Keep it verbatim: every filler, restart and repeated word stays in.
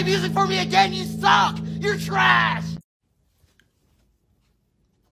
music for me again, you suck! You're trash!